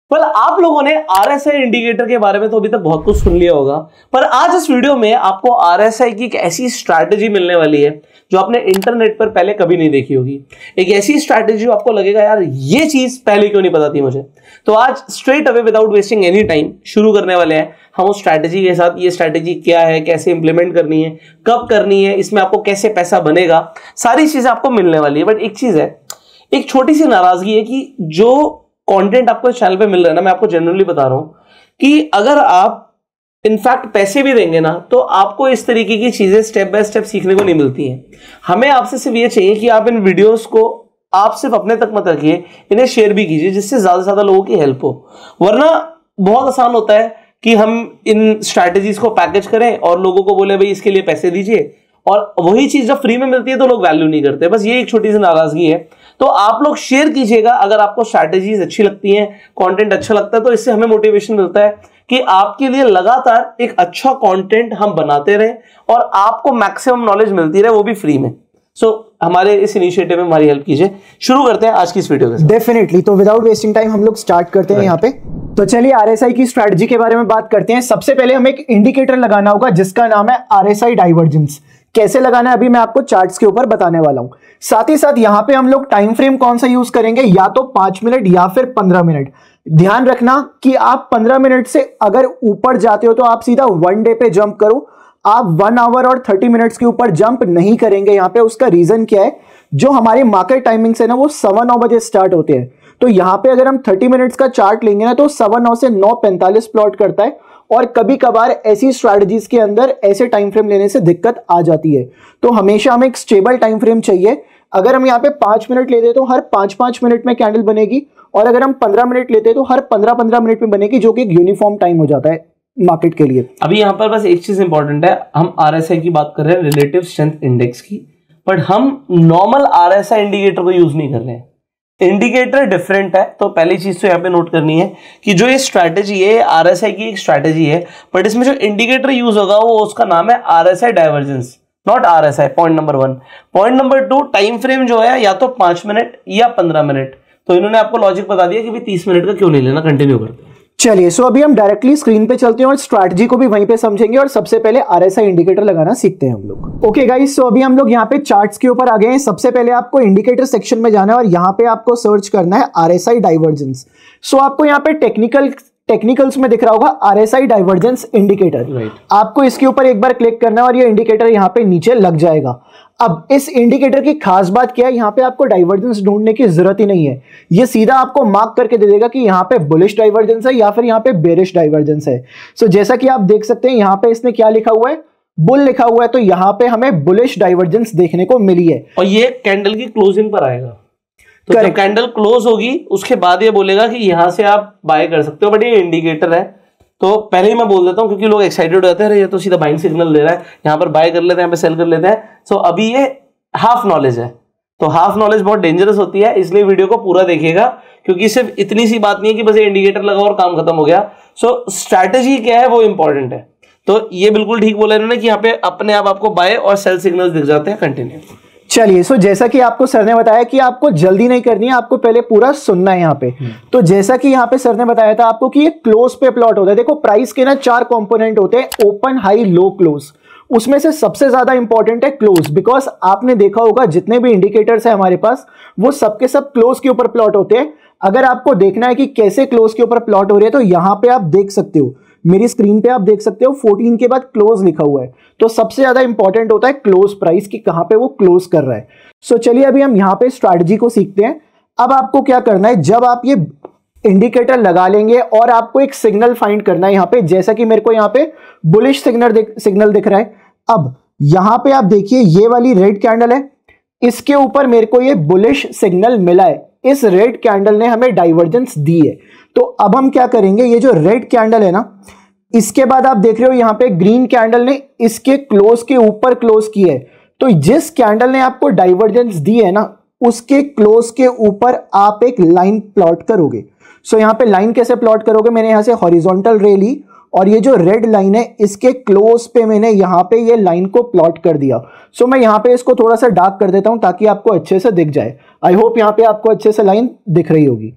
आप लोगों ने आरएसआई इंडिकेटर के बारे में तो अभी तक बहुत कुछ सुन लिया होगा, पर आज इस वीडियो में आपको आरएसआई की एक ऐसी स्ट्रैटेजी मिलने वाली है जो आपने इंटरनेट पर पहले कभी नहीं देखी होगी। एक ऐसी स्ट्रैटेजी आपको लगेगा यार ये चीज पहले क्यों नहीं पता थी मुझे। तो आज straight away without wasting any time शुरू करने वाले हैं हम उस स्ट्रैटेजी के साथ। ये स्ट्रैटेजी क्या है, कैसे इंप्लीमेंट करनी है, कब करनी है, इसमें आपको कैसे पैसा बनेगा, सारी चीजें आपको मिलने वाली है। बट एक चीज है, एक छोटी सी नाराजगी है कि जो कंटेंट आपको इस चैनल पे मिल रहा है ना, मैं आपको जनरली बता रहा हूं कि अगर आप इनफैक्ट पैसे भी देंगे ना तो आपको इस तरीके की चीजें स्टेप बाय स्टेप सीखने को नहीं मिलती हैं। हमें आपसे सिर्फ ये चाहिए कि आप इन वीडियोस को आप सिर्फ अपने तक मत रखिए, इन्हें शेयर भी कीजिए जिससे ज्यादा से ज्यादा लोगों की हेल्प हो। वरना बहुत आसान होता है कि हम इन स्ट्रैटेजीज को पैकेज करें और लोगों को बोले भाई इसके लिए पैसे दीजिए, और वही चीज जब फ्री में मिलती है तो लोग वैल्यू नहीं करते। बस ये एक छोटी सी नाराजगी है। तो आप लोग शेयर कीजिएगा अगर आपको स्ट्रैटेजीज अच्छी लगती हैं, कंटेंट अच्छा लगता है, तो इससे हमें मोटिवेशन मिलता है कि आपके लिए लगातार एक अच्छा कंटेंट हम बनाते रहें और आपको मैक्सिमम नॉलेज मिलती रहे, वो भी फ्री में। हमारे इस इनिशिएटिव में हमारी हेल्प कीजिए। शुरू करते हैं आज की इस वीडियो के साथ। डेफिनेटली। तो विदाउट वेस्टिंग टाइम हम लोग स्टार्ट करते हैं यहाँ पे। तो चलिए आरएसआई की स्ट्रैटेजी के बारे में बात करते हैं। सबसे पहले हमें एक इंडिकेटर लगाना होगा जिसका नाम है आरएसआई डाइवर्जेंस। कैसे लगाना है अभी मैं आपको चार्ट्स के ऊपर बताने वाला हूं। साथ ही साथ यहां पे हम लोग टाइम फ्रेम कौन सा यूज करेंगे, या तो 5 मिनट या फिर 15 मिनट। ध्यान रखना कि आप 15 मिनट से अगर ऊपर जाते हो तो आप सीधा 1 डे पे जंप करो। आप 1 आवर और 30 मिनट्स के ऊपर जंप नहीं करेंगे यहाँ पे। उसका रीजन क्या है, जो हमारे मार्केट टाइमिंग्स है ना वो 9:15 बजे स्टार्ट होते हैं। तो यहाँ पे अगर हम 30 मिनट्स का चार्ट लेंगे ना तो 9:15 से 9:45 प्लॉट करता है। और कभी कभार ऐसी स्ट्रैटेजीज के अंदर ऐसे टाइम फ्रेम लेने से दिक्कत आ जाती है। तो हमेशा हमें एक स्टेबल टाइम फ्रेम चाहिए। अगर हम यहाँ पे 5 मिनट लेते हैं तो हर 5-5 मिनट में कैंडल बनेगी, और अगर हम 15 मिनट लेते हैं तो हर 15-15 मिनट में बनेगी, जो कि एक यूनिफॉर्म टाइम हो जाता है मार्केट के लिए। अभी यहाँ पर बस एक चीज इंपॉर्टेंट है, हम आरएसआई की बात कर रहे हैं, रिलेटिव स्ट्रेंथ इंडेक्स की, बट हम नॉर्मल आरएसआई इंडिकेटर को यूज नहीं कर रहे हैं। इंडिकेटर डिफरेंट है। तो पहली चीज तो यहाँ पे नोट करनी है कि जो ये स्ट्रैटेजी है आरएसआई की एक स्ट्रैटेजी है, बट इसमें जो इंडिकेटर यूज होगा वो उसका नाम है RSI divergence, not RSI. Point number 1। Point number 2, time frame जो है या तो 5 मिनट या 15 मिनट। तो इन्होंने आपको लॉजिक बता दिया कि भाई 30 मिनट का क्यों नहीं लेना। कंटिन्यू करते हैं। चलिए सो अभी हम डायरेक्टली स्क्रीन पे चलते हैं और स्ट्रैटेजी को भी वहीं पे समझेंगे, और सबसे पहले आरएसआई इंडिकेटर लगाना सीखते हैं हम लोग। ओके गाइस, सो अभी हम लोग यहाँ पे चार्ट्स के ऊपर आ गए हैं। सबसे पहले आपको इंडिकेटर सेक्शन में जाना है और यहाँ पे आपको सर्च करना है आरएसआई डाइवर्जेंस। सो आपको यहाँ पे टेक्निकल्स में दिख रहा होगा आरएसआई डाइवर्जेंस इंडिकेटर। आपको इसके ऊपर एक बार क्लिक करना है और ये इंडिकेटर यहाँ पे नीचे लग जाएगा। अब इस इंडिकेटर की खास बात क्या है, यहाँ पे आपको डाइवर्जेंस ढूंढने की जरूरत ही नहीं है। ये सीधा आपको मार्क करके दे देगा कि यहाँ पे बुलिश डाइवर्जेंस है या फिर यहाँ पे बेरिश डाइवर्जेंस है। सो जैसा कि आप देख सकते हैं यहाँ पे इसने क्या लिखा हुआ है, बुल लिखा हुआ है। तो यहाँ पे हमें बुलिश डाइवर्जेंस देखने को मिली है, और ये कैंडल की क्लोजिंग पर आएगा। तो जब कैंडल क्लोज होगी उसके बाद ये बोलेगा कि यहां से आप बाय कर सकते हो। बट ये इंडिकेटर है तो पहले ही मैं बोल देता हूं, क्योंकि लोग एक्साइटेड हो जाते हैं, ये तो सीधा बाइंग सिग्नल दे रहा है, यहाँ पर बाय कर लेते हैं, यहाँ पे सेल कर लेते हैं। सो अभी ये हाफ नॉलेज है। तो हाफ नॉलेज बहुत डेंजरस होती है, इसलिए वीडियो को पूरा देखिएगा, क्योंकि सिर्फ इतनी सी बात नहीं है कि बस ये इंडिकेटर लगाओ और काम खत्म हो गया। सो स्ट्रैटेजी क्या है वो इंपॉर्टेंट है। तो ये बिल्कुल ठीक बोला इन्होंने कि यहाँ पे अपने आप आपको बाय और सेल सिग्नल्स दिख जाते हैं। कंटिन्यू। चलिए सो जैसा कि आपको सर ने बताया कि आपको जल्दी नहीं करनी है, आपको पहले पूरा सुनना है यहाँ पे। तो जैसा कि यहाँ पे सर ने बताया था आपको कि ये क्लोज पे प्लॉट होता है। देखो प्राइस के ना 4 कंपोनेंट होते हैं, ओपन, हाई, लो, क्लोज। उसमें से सबसे ज्यादा इंपॉर्टेंट है क्लोज, बिकॉज आपने देखा होगा जितने भी इंडिकेटर्स है हमारे पास वो सबके सब क्लोज के ऊपर प्लॉट होते हैं। अगर आपको देखना है कि कैसे क्लोज के ऊपर प्लॉट हो रही है तो यहाँ पे आप देख सकते हो, मेरी स्क्रीन पे आप देख सकते हो 14 के बाद क्लोज लिखा हुआ है। तो सबसे ज्यादा इंपॉर्टेंट होता है क्लोज प्राइस की, कहां पे वो क्लोज कर रहा है। सो चलिए अभी हम यहाँ पे स्ट्रैटेजी को सीखते हैं। अब आपको क्या करना है, जब आप ये इंडिकेटर लगा लेंगे और आपको एक सिग्नल फाइंड करना है यहाँ पे, जैसा कि मेरे को यहाँ पे बुलिश सिग्नल दिख रहा है। अब यहाँ पे आप देखिए ये वाली रेड कैंडल है, इसके ऊपर मेरे को ये बुलिश सिग्नल मिला है। इस रेड कैंडल ने हमें डाइवर्जेंस दी है। तो अब हम क्या करेंगे, ये जो रेड कैंडल है ना, इसके बाद आप देख रहे हो यहाँ पे ग्रीन कैंडल ने इसके क्लोज के ऊपर क्लोज की है। तो जिस कैंडल ने आपको डाइवर्जेंस दी है ना, उसके क्लोज के ऊपर आप एक लाइन प्लॉट करोगे। सो यहाँ पे लाइन कैसे प्लॉट करोगे, मैंने यहाँ से हॉरिजॉन्टल रे ली और ये जो रेड लाइन है इसके क्लोज पे मैंने यहाँ पे ये लाइन को प्लॉट कर दिया। सो मैं यहाँ पे इसको थोड़ा सा डार्क कर देता हूँ ताकि आपको अच्छे से दिख जाए। आई होप यहाँ पे आपको अच्छे से लाइन दिख रही होगी।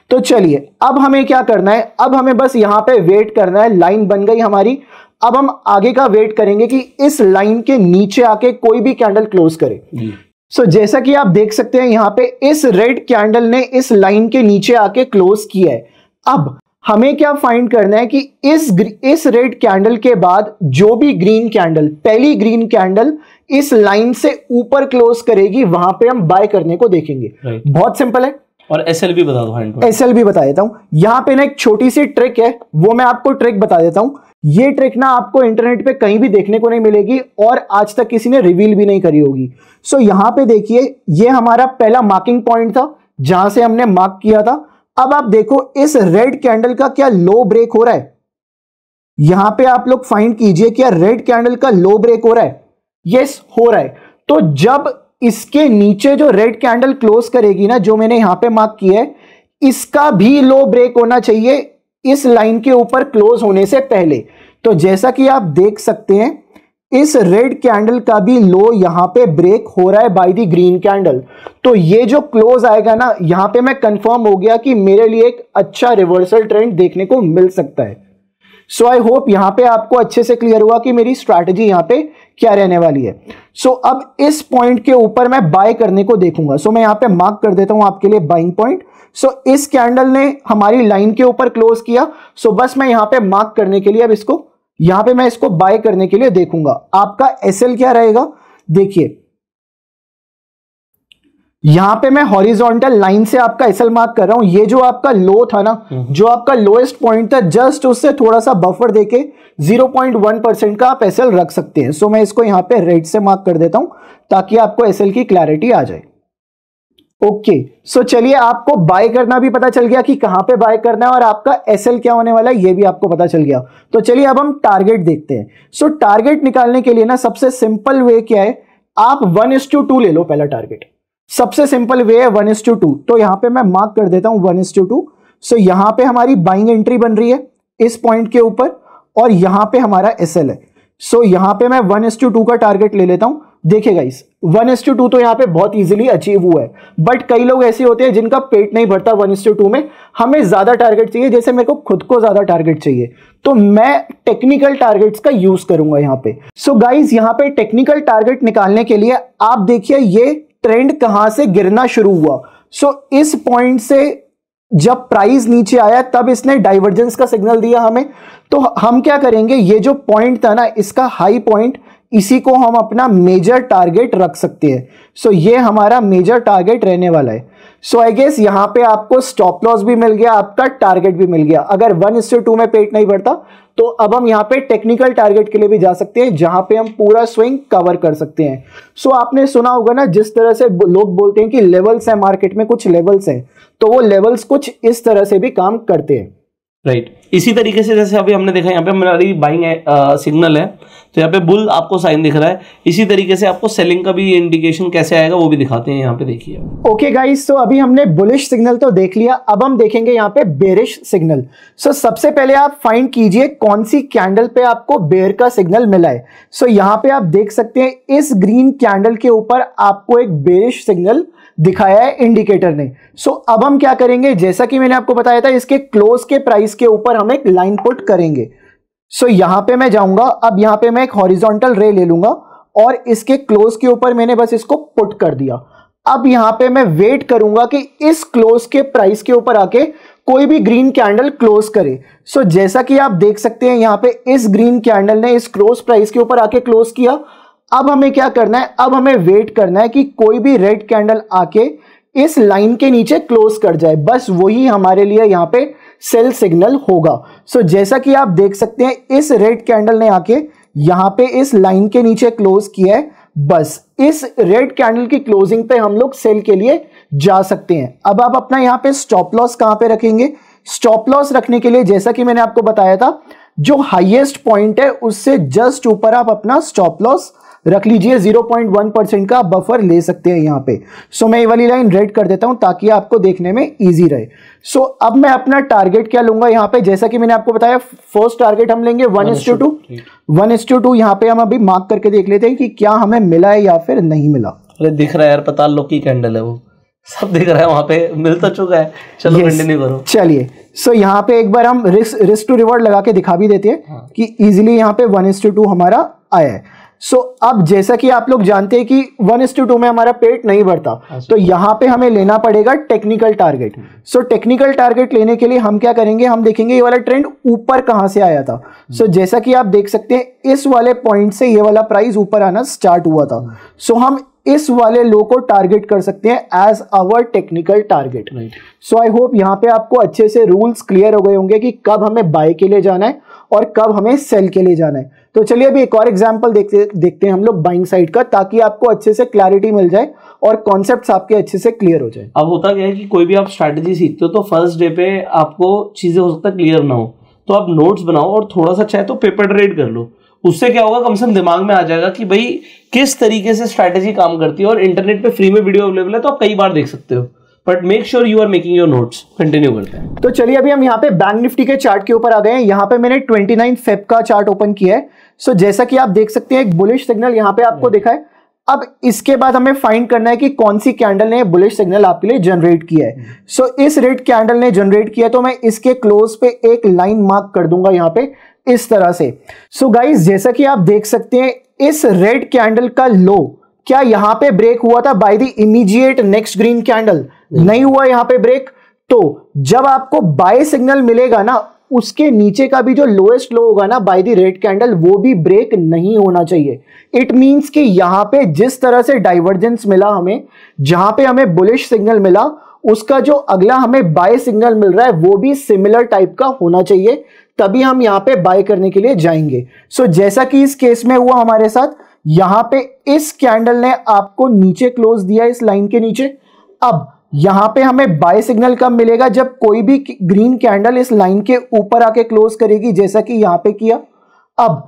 तो चलिए अब हमें क्या करना है, अब हमें बस यहां पे वेट करना है। लाइन बन गई हमारी। अब हम आगे का वेट करेंगे कि इस लाइन के नीचे आके कोई भी कैंडल क्लोज करे। सो जैसा कि आप देख सकते हैं यहां पे इस रेड कैंडल ने इस लाइन के नीचे आके क्लोज किया है। अब हमें क्या फाइंड करना है कि इस रेड कैंडल के बाद जो भी ग्रीन कैंडल, पहली ग्रीन कैंडल इस लाइन से ऊपर क्लोज करेगी, वहां पे हम बाय करने को देखेंगे। बहुत सिंपल है। और एसएल भी बता दो। एसएल भी बता देता हूं। यहां पे ना एक छोटी सी ट्रिक है, वो मैं आपको ट्रिक बता देता हूं। ये ट्रिक ना आपको इंटरनेट पे कहीं भी देखने को नहीं मिलेगी और आज तक किसी ने रिवील भी नहीं करी होगी। सो यहां पे देखिए, ये हमारा पहला मार्किंग पॉइंट था जहां से हमने मार्क किया था। अब आप देखो इस रेड कैंडल का क्या लो ब्रेक हो रहा है। यहां पे आप लोग फाइंड कीजिए क्या रेड कैंडल का लो ब्रेक हो रहा है। यस, हो रहा है। तो जब इसके नीचे जो रेड कैंडल क्लोज करेगी ना, जो मैंने यहां पे मार्क किया है, इसका भी लो ब्रेक होना चाहिए इस लाइन के ऊपर क्लोज होने से पहले। तो जैसा कि आप देख सकते हैं इस रेड कैंडल का भी लो यहां पे ब्रेक हो रहा है बाय द ग्रीन कैंडल। तो ये जो क्लोज आएगा ना, यहां पे मैं कंफर्म हो गया कि मेरे लिए एक अच्छा रिवर्सल ट्रेंड देखने को मिल सकता है। सो आई होप यहां पे आपको अच्छे से क्लियर हुआ कि मेरी स्ट्रैटेजी यहां पे क्या रहने वाली है। सो अब इस पॉइंट के ऊपर मैं बाय करने को देखूंगा। सो मैं यहां पे मार्क कर देता हूं आपके लिए बाइंग पॉइंट। सो इस कैंडल ने हमारी लाइन के ऊपर क्लोज किया। सो बस मैं यहां पे मार्क करने के लिए अब इसको यहां पे मैं इसको बाय करने के लिए देखूंगा। आपका एसएल क्या रहेगा, देखिए यहां पे मैं हॉरिजॉन्टल लाइन से आपका एसएल मार्क कर रहा हूं। ये जो आपका लो था ना, जो आपका लोएस्ट पॉइंट था, जस्ट उससे थोड़ा सा बफर देके 0.1% का आप एसएल रख सकते हैं। सो मैं इसको यहां पे रेड से मार्क कर देता हूं ताकि आपको एसएल की क्लैरिटी आ जाए। ओके, सो चलिए आपको बाय करना भी पता चल गया कि कहां पे बाय करना है और आपका एसएल क्या होने वाला है ये भी आपको पता चल गया। तो चलिए अब हम टारगेट देखते हैं। सो टारगेट निकालने के लिए ना सबसे सिंपल वे क्या है, आप 1:2 ले लो। पहला टारगेट सबसे सिंपल वे है 1:2। तो यहां पे मैं मार्क कर देता हूं 1:2। सो यहां पे हमारी बाइंग एंट्री बन रही है इस पॉइंट के ऊपर और यहां पे हमारा एसएल है। सो यहां पे मैं 1:2 का टारगेट ले लेता हूं। देखिए गाइस 1:2 तो यहां पे बहुत इजीली अचीव हुआ है, बट कई लोग ऐसे होते हैं जिनका पेट नहीं भरता 1:2 में। हमें ज्यादा टारगेट चाहिए, जैसे मेरे को खुद को ज्यादा टारगेट चाहिए, तो मैं टेक्निकल टारगेट्स का यूज करूंगा यहां पे। सो गाइस यहां पे टेक्निकल टारगेट निकालने के लिए आप देखिए ये ट्रेंड कहां से गिरना शुरू हुआ। सो इस पॉइंट से जब प्राइस नीचे आया तब इसने डाइवर्जेंस का सिग्नल दिया हमें। तो हम क्या करेंगे, ये जो पॉइंट था ना इसका हाई पॉइंट, इसी को हम अपना मेजर टारगेट रख सकते हैं। सो ये हमारा मेजर टारगेट रहने वाला है। सो आई गेस यहां पे आपको स्टॉप लॉस भी मिल गया, आपका टारगेट भी मिल गया। अगर 1:2 में पेट नहीं भरता तो अब हम यहां पे टेक्निकल टारगेट के लिए भी जा सकते हैं, जहां पे हम पूरा स्विंग कवर कर सकते हैं। सो आपने सुना होगा ना, जिस तरह से लोग बोलते हैं कि लेवल्स है मार्केट में, कुछ लेवल्स हैं, तो वो लेवल्स कुछ इस तरह से भी काम करते हैं। राइट इसी तरीके से जैसे अभी हमने देखा यहाँ पे हमारी बाइंग सिग्नल है, तो यहाँ पे बुल आपको साइन दिख रहा है। इसी तरीके से आपको सेलिंग का भी इंडिकेशन कैसे आएगा वो भी दिखाते हैं, यहाँ पे देखिए। ओके गाइस, तो अभी हमने बुलिश सिग्नल तो देख लिया, अब हम देखेंगे यहाँ पे बेरिश सिग्नल। सो सबसे पहले आप फाइंड कीजिए कौन सी कैंडल पे आपको बेयर का सिग्नल मिला है। सो यहाँ पे आप देख सकते हैं इस ग्रीन कैंडल के ऊपर आपको एक बेरिश सिग्नल दिखाया है इंडिकेटर ने। सो अब हम क्या करेंगे, जैसा कि मैंने आपको बताया था, इसके क्लोज के प्राइस के ऊपर हम एक लाइन पुट करेंगे। सो यहां पे मैं जाऊंगा, अब यहां पे मैं एक हॉरिजॉन्टल रे ले लूंगा और इसके क्लोज के ऊपर मैंने बस इसको पुट कर दिया। अब यहां पे मैं वेट करूंगा कि इस क्लोज के प्राइस के ऊपर आके कोई भी ग्रीन कैंडल क्लोज करे। सो जैसा कि आप देख सकते हैं यहां पे इस ग्रीन कैंडल ने इस क्लोज प्राइस के ऊपर आके क्लोज किया। अब हमें क्या करना है, अब हमें वेट करना है कि कोई भी रेड कैंडल आके इस लाइन के नीचे क्लोज कर जाए, बस वही हमारे लिए यहां पे सेल सिग्नल होगा। सो जैसा कि आप देख सकते हैं इस रेड कैंडल ने आके यहां पे इस लाइन के नीचे क्लोज किया है, बस इस रेड कैंडल की क्लोजिंग पे हम लोग सेल के लिए जा सकते हैं। अब आप अपना यहां पे स्टॉप लॉस कहां पे रखेंगे, स्टॉप लॉस रखने के लिए जैसा कि मैंने आपको बताया था, जो हाईएस्ट पॉइंट है उससे जस्ट ऊपर आप अपना स्टॉप लॉस रख लीजिए। 0.1% का बफर ले सकते हैं यहां पे। सो मैं ये वाली लाइन रेड कर देता हूं ताकि आपको देखने में इजी रहे। सो अब मैं अपना टारगेट क्या लूंगा यहां पे, जैसा कि मैंने आपको बताया फर्स्ट टारगेट हम लेंगे 1:2। 1:2 यहां पे हम अभी मार्क करके देख लेते हैं कि क्या हमें मिला है या फिर नहीं मिला। अरे दिख रहा है यार, पता लो की कैंडल है वो। सब दिख रहा है वहां पे, मिल तो चुका है। चलो कंटिन्यू करो। चलिए, सो यहाँ पे एक बार हम रिस्क टू रिवॉर्ड लगा के दिखा भी देते हैं कि इजीली यहाँ पे 1:2 हमारा आया है। सो अब जैसा कि आप लोग जानते हैं कि 1:2 में हमारा पेट नहीं बढ़ता, तो यहाँ पे हमें लेना पड़ेगा technical target. So technical target लेने के लिए हम क्या करेंगे, हम देखेंगे ये वाला ट्रेंड ऊपर कहां से आया था। सो जैसा कि आप देख सकते हैं इस वाले पॉइंट से ये वाला प्राइस ऊपर आना स्टार्ट हुआ था। सो हम इस वाले लो को टारगेट कर सकते हैं as our technical target. So I hope यहाँ पे आपको अच्छे से रूल्स क्लियर हो गए होंगे कि कब हमें बाय के लिए जाना है और कब हमें सेल के लिए जाना है। तो चलिए अभी एक और एग्जांपल देखते हैं हम लोग बाइंग साइड का, ताकि आपको अच्छे से क्लैरिटी मिल जाए और कॉन्सेप्ट्स आपके अच्छे से क्लियर हो जाए। अब होता क्या है कि कोई भी आप स्ट्रैटेजी सीखते हो तो फर्स्ट डे पे आपको चीजें हो सकता है क्लियर ना हो, तो आप नोट्स बनाओ और थोड़ा सा चाहे तो पेपर ट्रेड कर लो। उससे क्या होगा, कम से कम दिमाग में आ जाएगा कि भाई किस तरीके से स्ट्रैटेजी काम करती है। और इंटरनेट पे फ्री में वीडियो अवेलेबल है तो आप कई बार देख सकते हो, but make sure you are making your notes. Continue करते हैं। तो चलिए अभी हम यहाँ पे बैंक निफ्टी के चार्ट के ऊपर आ गए हैं। यहाँ पे मैंने 29 फेब का चार्ट ओपन किया है। सो जैसा कि आप देख सकते हैं एक बुलिश सिग्नल यहाँ पे आपको दिखा है। अब इसके बाद हमें फाइंड करना है कि कौन सी कैंडल ने बुलिश सिग्नल आपके लिए जनरेट किया है। सो इस रेड कैंडल ने जनरेट किया, तो मैं इसके क्लोज पे एक लाइन मार्क कर दूंगा यहाँ पे इस तरह से। सो गाइस जैसा कि आप देख सकते हैं इस रेड कैंडल का लो क्या यहां पे ब्रेक हुआ था by the immediate next green candle? नहीं हुआ यहां पे ब्रेक। तो जब आपको बाय सिग्नल मिलेगा ना, उसके नीचे का भी जो लोएस्ट लो होगा ना बाय द रेड कैंडल, वो भी ब्रेक नहीं होना चाहिए। इट मींस कि यहां पे जिस तरह से डाइवर्जेंस मिला हमें, जहां पे हमें बुलिश सिग्नल मिला, उसका जो अगला हमें बाय सिग्नल मिल रहा है वो भी सिमिलर टाइप का होना चाहिए, तभी हम यहां पे बाय करने के लिए जाएंगे। सो जैसा कि इस केस में हुआ हमारे साथ, यहां पे इस कैंडल ने आपको नीचे क्लोज दिया इस लाइन के नीचे। अब यहां पे हमें बाय सिग्नल कब मिलेगा? जब कोई भी ग्रीन कैंडल इस लाइन के ऊपर आके क्लोज करेगी, जैसा कि यहां पे किया। अब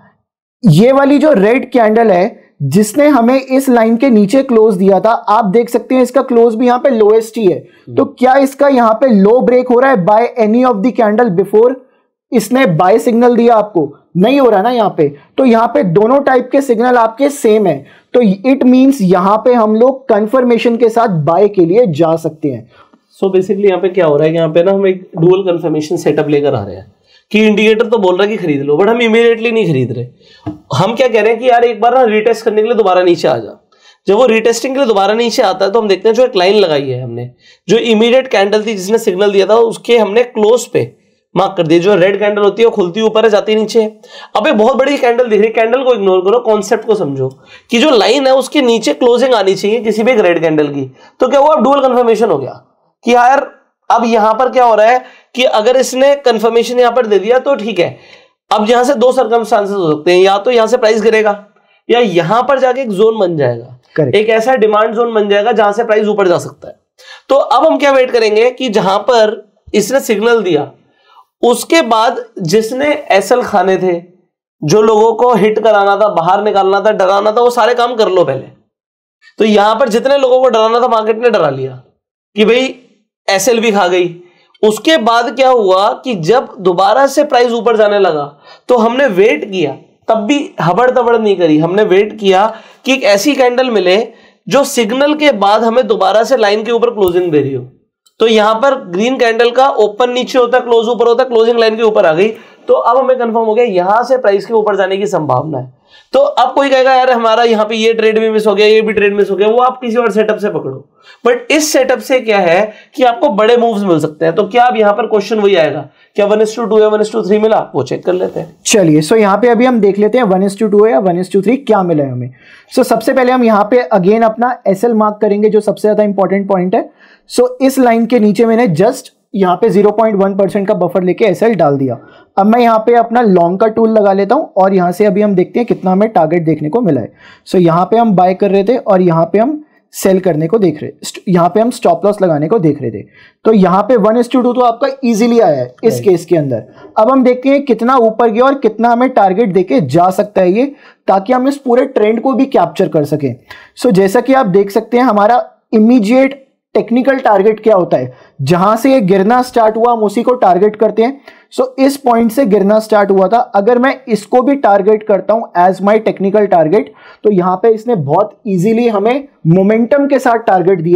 ये वाली जो रेड कैंडल है जिसने हमें इस लाइन के नीचे क्लोज दिया था, आप देख सकते हैं इसका क्लोज भी यहां पे लोएस्ट ही है। तो क्या इसका यहां पे लो ब्रेक हो रहा है by any of the candle before इसने बाय सिग्नल दिया? आपको नहीं हो रहा ना यहां पे। तो यहां पे दोनों टाइप के सिग्नल आपके सेम है, तो इट मींस यहां पे हम लोग कंफर्मेशन के साथ बाय के लिए जा सकते हैं। सो बेसिकली यहाँ पे क्या हो रहा है, यहाँ पे ना हम एक डुअल कंफर्मेशन सेटअप लेकर आ रहे हैं कि इंडिकेटर तो बोल रहा है कि खरीद लो, बट हम इमीडिएटली नहीं खरीद रहे। हम क्या कह रहे हैं कि यार एक बार ना रीटेस्ट करने के लिए दोबारा नीचे आ जा। जब वो रीटेस्टिंग के लिए दोबारा नीचे आता है तो हम देखते हैं जो एक लाइन लगाई है हमने, जो इमीडिएट कैंडल थी जिसने सिग्नल दिया था, उसके हमने क्लोज पे मार्क कर दिया। जो रेड कैंडल होती है वो खुलती ऊपर है, जाती नीचे है। अब एक बहुत बड़ी कैंडल दिख रही है, कैंडल को इग्नोर करो, कॉन्सेप्ट को समझो कि जो लाइन है उसके नीचे क्लोजिंग आनी चाहिए किसी भी एक रेड कैंडल की। तो क्या हुआ, अब डुअल कंफर्मेशन हो गया कि यार अब यहां पर क्या हो रहा है कि अगर इसने कंफर्मेशन यहां पर दे दिया तो ठीक है। अब यहां से दो सर्कमस्टांसेस हो सकते हैं, या तो यहां से प्राइस गिरेगा या यहां पर जाके एक जोन बन जाएगा, एक ऐसा डिमांड जोन बन जाएगा जहां से प्राइस ऊपर जा सकता है। तो अब हम क्या वेट करेंगे कि जहां पर इसने सिग्नल दिया उसके बाद जिसने एसएल खाने थे, जो लोगों को हिट कराना था, बाहर निकालना था, डराना था, वो सारे काम कर लो पहले। तो यहां पर जितने लोगों को डराना था मार्केट ने डरा लिया कि भाई एसएल भी खा गई। उसके बाद क्या हुआ कि जब दोबारा से प्राइस ऊपर जाने लगा तो हमने वेट किया, तब भी हबड़ तबड़ नहीं करी, हमने वेट किया कि एक ऐसी कैंडल मिले जो सिग्नल के बाद हमें दोबारा से लाइन के ऊपर क्लोजिंग दे रही हो। तो यहां पर ग्रीन कैंडल का ओपन नीचे होता है, क्लोज ऊपर होता है, क्लोजिंग लाइन के ऊपर आ गई। तो अब हमें कंफर्म हो गया यहां से प्राइस के ऊपर जाने की संभावना है। तो अब कोई कहेगा यार हमारा यहाँ पे ये ट्रेड भी मिस हो गया, ये भी ट्रेड मिस हो गया, वो आप किसी और सेटअप से पकड़ो। बट इस सेटअप से क्या है कि आपको बड़े मूव्स मिल सकते हैं। तो क्या अब यहाँ पर क्वेश्चन वही आएगा, क्या 1:2 या 1:3 मिला, वो चेक कर लेते हैं। चलिए, सो यहाँ पे अभी हम देख लेते हैं 1:2 या 1:3 क्या मिला है हमें। सो सबसे पहले हम यहाँ पे अगेन अपना एसएल मार्क करेंगे, जो सबसे ज्यादा इंपॉर्टेंट पॉइंट है। सो इस लाइन के नीचे मैंने जस्ट यहाँ पे 0.1% का बफर लेके एसएल डाल दिया। अब मैं यहाँ पे अपना लॉन्ग का टूल लगा लेता हूँ और यहाँ से अभी हम देखते हैं कितना हमें टारगेट देखने को मिला है। सो यहाँ पे हम बाय कर रहे थे और यहाँ पे हम सेल करने को देख रहे, यहाँ पे हम स्टॉप लॉस लगाने को देख रहे थे। तो यहाँ पे 1:2 तो आपका इजीली आया है इस केस के अंदर। अब हम देखते हैं कितना ऊपर गया और कितना हमें टारगेट देके जा सकता है ये, ताकि हम इस पूरे ट्रेंड को भी कैप्चर कर सकें। सो जैसा कि आप देख सकते हैं हमारा इमीडिएट टेक्निकल टारगेट क्या होता है, जहां से ये गिरना स्टार्ट हुआ हम उसी को टारगेट करते हैं। सो इस पॉइंट से गिरना स्टार्ट हुआ था, अगर मैं इसको भी टारगेट करता हूं एज माय टेक्निकल टारगेट, तो यहां पे इसने बहुत इजीली हमें मोमेंटम के साथ टारगेट दिया है,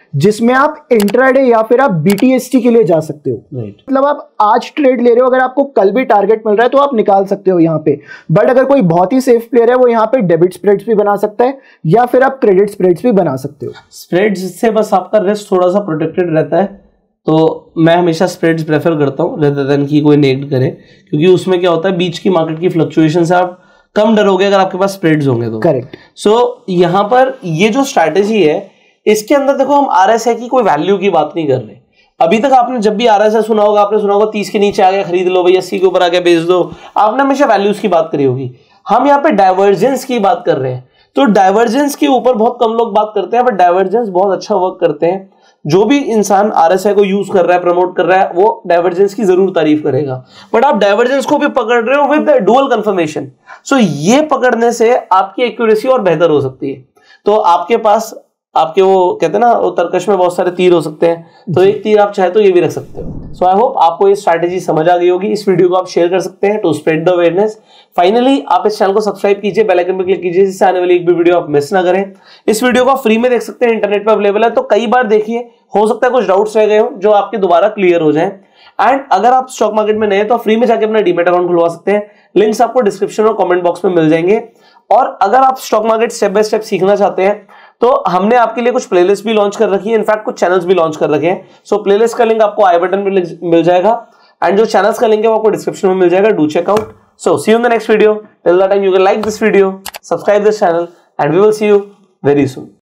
जिसमें आप इंट्राडे या फिर आप बीटीएसटी के लिए जा सकते हो। मतलब आप आज ट्रेड ले रहे हो, अगर आपको कल भी टारगेट मिल रहा है तो आप निकाल सकते हो यहाँ पे। बट अगर कोई बहुत ही सेफ प्लेयर है वो यहाँ पे डेबिट स्प्रेड्स भी बना सकता है या फिर आप क्रेडिट स्प्रेड्स भी बना सकते हो। स्प्रेड्स से बस आपका रिस्क थोड़ा सा प्रोटेक्टेड रहता है, तो मैं हमेशा स्प्रेड्स प्रेफर करता हूँ रेदर देन कि कोई नेग्ड करे, क्योंकि उसमें क्या होता है बीच की मार्केट की फ्लक्चुएशन से आप कम डरोगे अगर आपके पास स्प्रेड्स होंगे तो। करेक्ट। सो यहाँ पर ये जो स्ट्रैटेजी है इसके अंदर देखो हम आरएसआई की कोई वैल्यू की बात नहीं कर रहे। अभी तक आपने जब भी आरएसआई सुना होगा, आपने सुना होगा 30 के नीचे आ गया खरीद लो भाई, 80 के ऊपर आ गया बेच दो, आपने हमेशा वैल्यूज की बात करी होगी। हम यहाँ पे डाइवर्जेंस की बात कर रहे हैं, तो डाइवर्जेंस के ऊपर बहुत कम लोग बात करते हैं, बट डाइवर्जेंस बहुत अच्छा वर्क करते हैं। जो भी इंसान आरएसआई को यूज कर रहा है, प्रमोट कर रहा है, वो डाइवर्जेंस की जरूर तारीफ करेगा। बट आप डाइवर्जेंस को भी पकड़ रहे हो विद डुअल कंफर्मेशन, सो ये पकड़ने से आपकी एक्यूरेसी और बेहतर हो सकती है। तो आपके पास आपके वो कहते हैं ना वो तरकश में बहुत सारे तीर हो सकते हैं, तो एक तीर आप चाहे तो ये भी रख सकते हो। सो आई होप आपको ये स्ट्रैटेजी समझ आ गई होगी। इस वीडियो को आप शेयर कर सकते हैं to spread the awareness. Finally आप इस चैनल को सब्सक्राइब कीजिए, बेल आइकन पर क्लिक कीजिए जिससे आने वाली एक भी वीडियो आप मिस ना करें। इस वीडियो को आप फ्री में देख सकते हैं, इंटरनेट पर अवेलेबल है, तो कई बार देखिए, हो सकता है कुछ डाउट्स रह गए हो जो आपके दोबारा क्लियर हो जाएं। एंड अगर आप स्टॉक मार्केट में नए हैं तो फ्री में जाके अपना डीमैट अकाउंट खुलवा सकते हैं, लिंक्स आपको डिस्क्रिप्शन और कमेंट बॉक्स में मिल जाएंगे। और अगर आप stock market step by step सीखना चाहते हैं तो हमने आपके लिए कुछ प्लेलिस्ट भी लॉन्च कर रखी है, इनफैक्ट कुछ चैनल्स भी लॉन्च कर रखे हैं। सो प्लेलिस्ट का लिंक आपको आई बटन में मिल जाएगा एंड जो चैनल्स का लिंक है वो आपको डिस्क्रिप्शन में मिल जाएगा। Do check out. So see you in the next video. Till that time you can like this video, subscribe this channel and we will see you very soon.